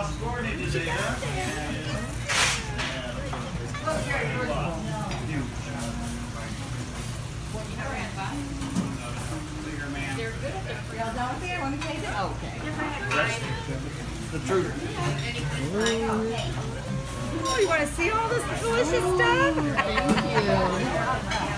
Sporty today, huh? Y'all done with it? Want me to taste it? Okay. The truth. Oh, you want to see all this delicious stuff? Thank you.